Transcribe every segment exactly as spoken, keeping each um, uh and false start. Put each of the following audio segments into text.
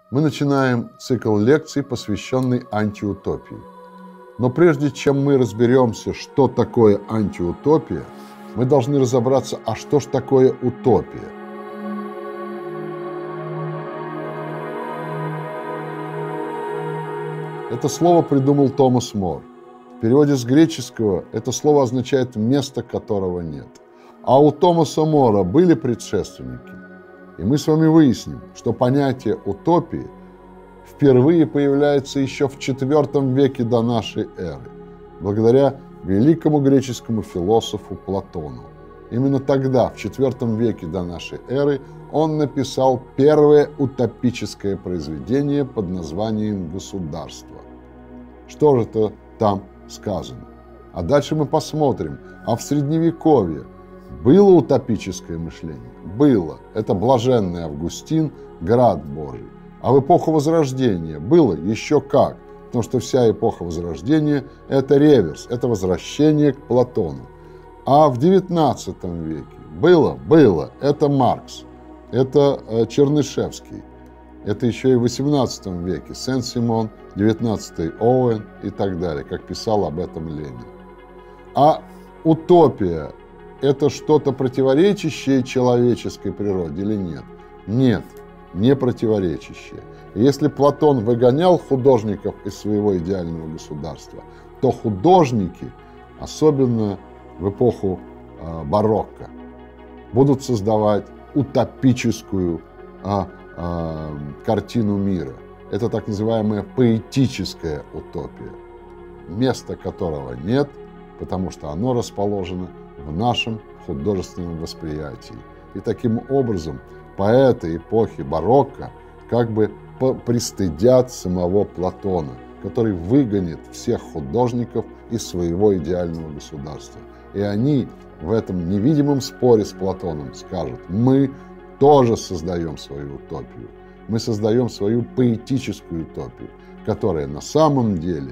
Мы начинаем цикл лекций, посвященный антиутопии. Но прежде чем мы разберемся, что такое антиутопия, мы должны разобраться, а что ж такое утопия. Это слово придумал Томас Мор. В переводе с греческого это слово означает «место, которого нет». А у Томаса Мора были предшественники. И мы с вами выясним, что понятие утопии впервые появляется еще в четвёртом веке до нашей эры, благодаря великому греческому философу Платону. Именно тогда, в четвёртом веке до нашей эры, он написал первое утопическое произведение под названием «Государство». Что же это там сказано? А дальше мы посмотрим, а в Средневековье было утопическое мышление? Было. Это блаженный Августин, Град Божий. А в эпоху Возрождения было еще как. Потому что вся эпоха Возрождения – это реверс, это возвращение к Платону. А в девятнадцатом веке было? Было. Это Маркс, это э, Чернышевский. Это еще и в восемнадцатом веке Сен-Симон, девятнадцатый Оуэн и так далее, как писал об этом Ленин. А утопия – это что-то противоречащее человеческой природе или нет? Нет, не противоречащее. И если Платон выгонял художников из своего идеального государства, то художники, особенно в эпоху э, барокко, будут создавать утопическую э, э, картину мира. Это так называемая поэтическая утопия, места которого нет, потому что оно расположено в нашем художественном восприятии. И таким образом поэты эпохи барокко как бы пристыдят самого Платона, который выгонит всех художников из своего идеального государства. И они в этом невидимом споре с Платоном скажут: мы тоже создаем свою утопию, мы создаем свою поэтическую утопию, которая на самом деле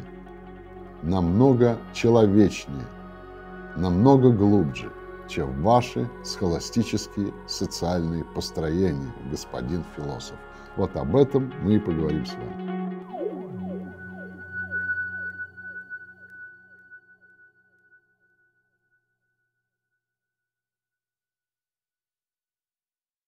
намного человечнее, намного глубже, чем ваши схоластические социальные построения, господин философ. Вот об этом мы и поговорим с вами.